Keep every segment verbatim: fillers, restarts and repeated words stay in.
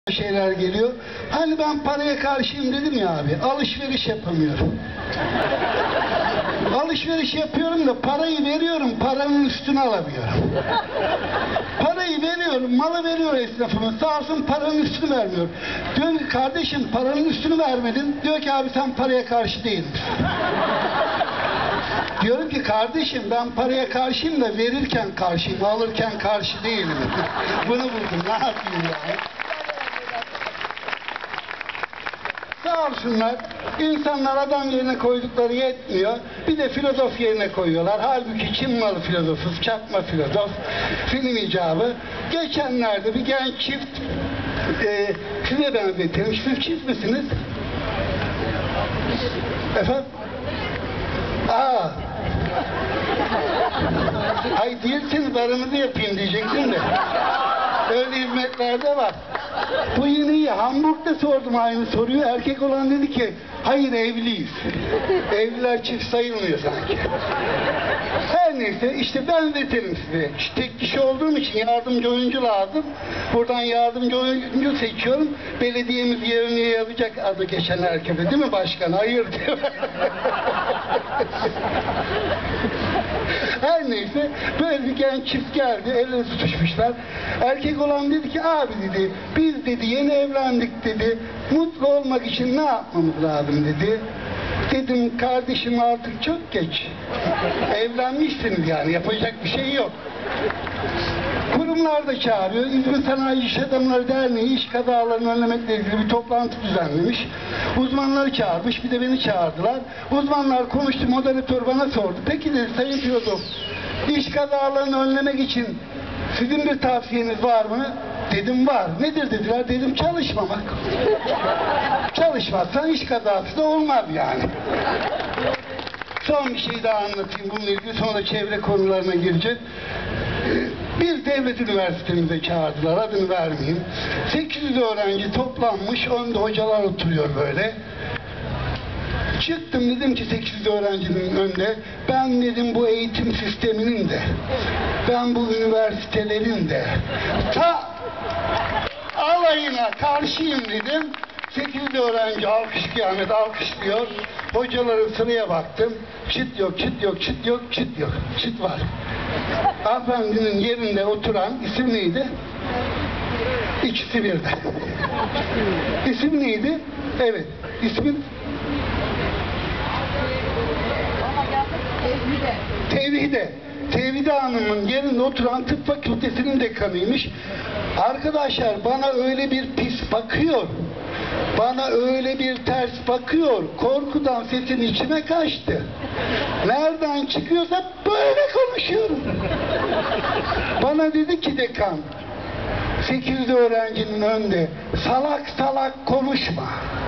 şeyler geliyor. Hani ben paraya karşıyım dedim ya abi. Alışveriş yapamıyorum. Alışveriş yapıyorum da parayı veriyorum, paranın üstüne alamıyorum. Parayı veriyorum, malı veriyor esnafımız. Sağ olsun paranın üstünü vermiyor. Diyorum ki kardeşim paranın üstünü vermedin. Diyor ki abi sen paraya karşı değil misin? Diyorum ki kardeşim ben paraya karşıyım da verirken karşıyım, alırken karşı değilim. Bunu buldum, ne yapayım ya? Sağ olsunlar, insanlar adam yerine koydukları yetmiyor. Bir de filozof yerine koyuyorlar. Halbuki Çin malı filozofuz, çakma filozof, film icabı. Geçenlerde bir genç çift, e, size benzetilmiş, siz çift misiniz? Efendim? Aa! Ay değilsiniz, aranızı yapayım diyecektim de. Öyle hizmetlerde var. Bu yine iyi. Hamburg'da sordum aynı soruyu. Erkek olan dedi ki hayır evliyiz. Evliler çift sayılmıyor sanki. Her neyse işte ben veterim size. İşte tek kişi olduğum için yardımcı oyuncu lazım. Buradan yardımcı oyuncu seçiyorum. Belediyemiz yerine yazacak adı geçen herkese değil mi başkan? Hayır diyor. Her neyse böyle bir genç çift geldi, elle tutuşmuşlar. Erkek olan dedi ki abi dedi biz dedi yeni evlendik dedi, mutlu olmak için ne yapmamız lazım dedi. Dedim kardeşim artık çok geç, evlenmişsiniz yani yapacak bir şey yok. Kurumlar da çağırıyor. İzmir Sanayi İş Adamları Derneği iş kazalarını önlemekle ilgili bir toplantı düzenlemiş. Uzmanları çağırmış, bir de beni çağırdılar. Uzmanlar konuştu, moderatör bana sordu. Peki dedi sayın filozof, iş kazalarını önlemek için sizin bir tavsiyeniz var mı? Dedim var. Nedir dediler? Dedim çalışmamak. Çalışmazsan iş kazası da olmaz yani. Son bir şey daha anlatayım bununla ilgili, sonra çevre konularına gireceğiz. Bir devlet üniversitemize çağırdılar, adını vermeyeyim. sekiz yüz öğrenci toplanmış, önde hocalar oturuyor böyle. Çıktım dedim ki sekiz yüz öğrencinin önünde, ben dedim bu eğitim sisteminin de, ben bu üniversitelerin de ta alayına karşıyım dedim. sekiz yüz öğrenci alkış kıyamet alkışlıyor. Hocaların sıraya baktım. Çıt yok, çıt yok, çıt yok, çıt yok. Çıt var. Hanımefendinin yerinde oturan isim neydi? İkisi birden. İsim neydi? Evet. İsmin? Tevhide. Tevhide Hanım'ın yerinde oturan tıp fakültesinin dekanıymış. Arkadaşlar bana öyle bir pis bakıyor. Bana öyle bir ters bakıyor. Korkudan sesin içime kaçtı. Nereden çıkıyorsa böyle konuşuyorum. Bana dedi ki dekan, sekiz yüz öğrencinin önünde salak salak konuşma.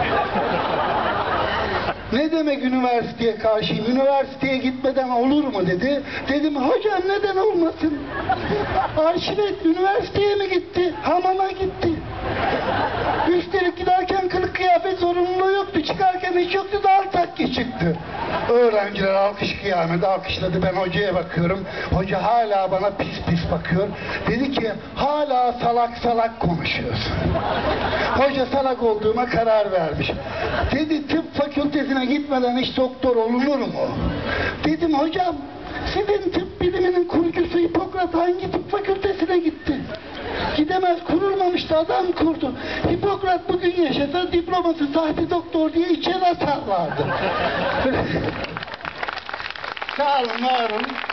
Ne demek üniversiteye karşıyım? Üniversiteye gitmeden olur mu dedi. Dedim hocam neden olmasın? Arşivet üniversiteye mi gitti? Hamama gitti. Üstelik giderken kılık kıyafet zorunluluğu yoktu. Çıkarken hiç yoktu. Dar takki çıktı. Öğrenciler alkış kıyamet alkışladı. Ben hocaya bakıyorum. Hoca hala bana pis pis bakıyor. Dedi ki hala salak salak konuşuyorsun. Hoca salak olduğuma karar vermiş. Dedi tıp fakültesine gitmeden hiç doktor olunur mu? Dedim hocam sizin tıp biliminin kurucusu Hipokrat hangi tıp fakültesine gitti? Gidemez, kurulmamıştı, adam kurdu. Hipokrat bugün yaşasa diploması sahte doktor diye içeri atarlardı. Sağ olun, var olun.